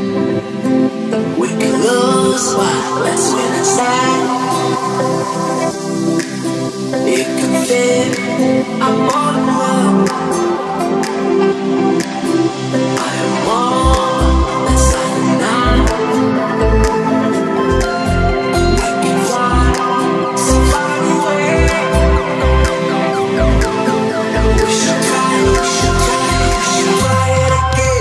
We can lose what, let's win inside. It can fit, I'm on the move. I am more inside the night. We can fly so far away. We should try, we should try, we should try it again.